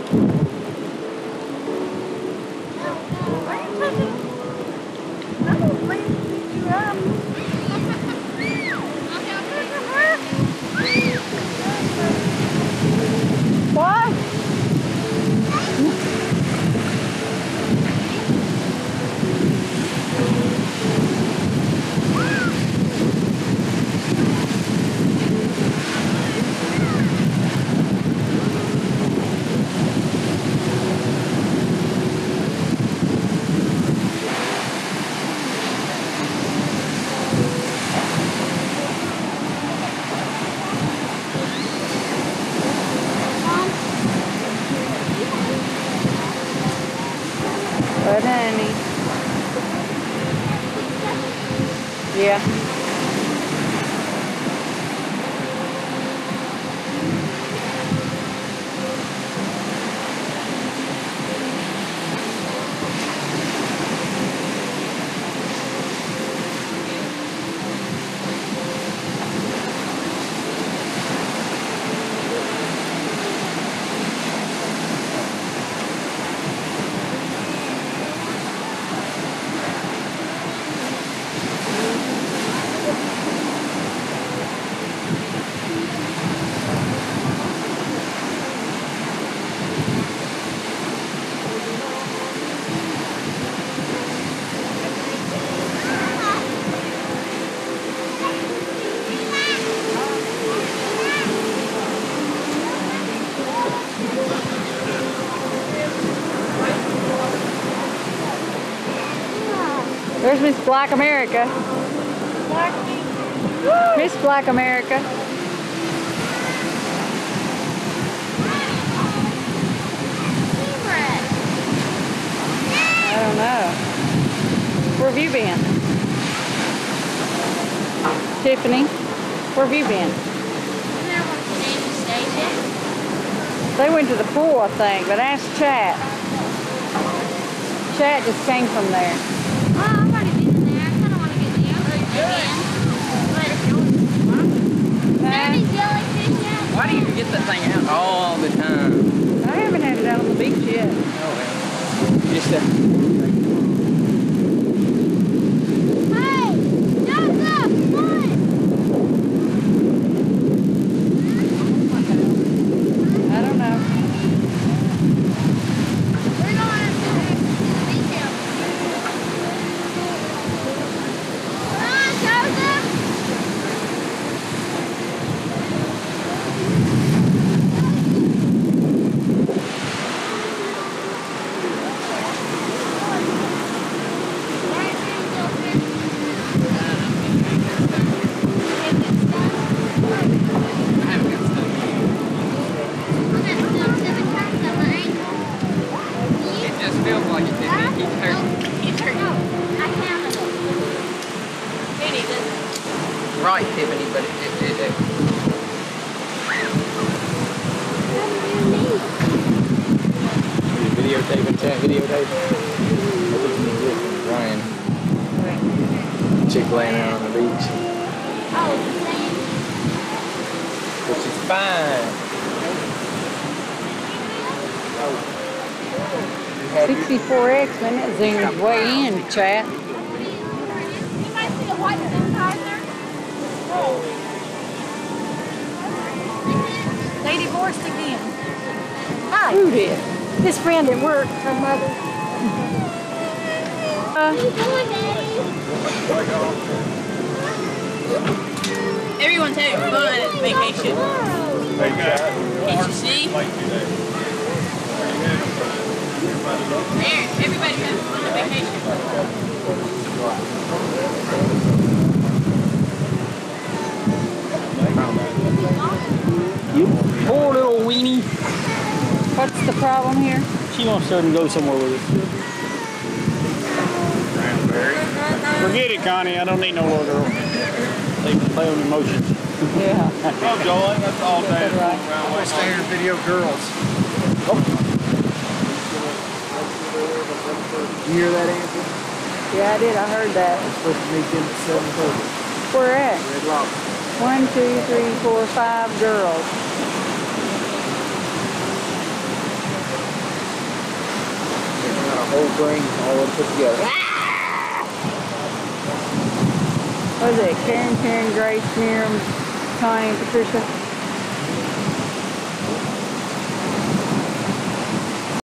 What? But honey. Yeah. There's Miss Black America. Miss Black America. I don't know. Where have you been? Tiffany, where have you been? They went to the pool, I think, but ask Chat. Chat just came from there. Oh, I've already been in there. I kind of want to get the jellyfish again. Why do you get that thing out all the time? I haven't had it out on the beach yet. Oh, well. Just Hey, Joseph, come I don't know. We're going to the detail. Come on, Joseph. feels like it did. It keeps hurting. It's hurting. No, I counted it. Penny, this. Right, Tiffany, but it did it. Videotaping, chat, videotaping. Ryan. Chick laying out on the beach. Oh, the same. Which is fine. 64X, man, that zooms way in, Chat. You might see the white sanitizer. They divorced again. Hi. Who did? His friend at work, her mother. Everyone's having fun at vacation. Can't you see? There, everybody's having fun at vacation. You poor little weenie. What's the problem here? She wants her to go somewhere with it. Forget it, Connie. I don't need no little girl. They can play on emotions. Yeah. Oh, Joel, that's all day. Right. We'll stay here and video girls. Oh. You hear that, Anthony? Yeah, I did. I heard that. We're supposed to meet them at 7:30. Where at? Red Lobster. 1, 2, 3, 4, 5 girls. whole brain all put together. What is it? Karen, Grace, Miriam, Connie, Patricia?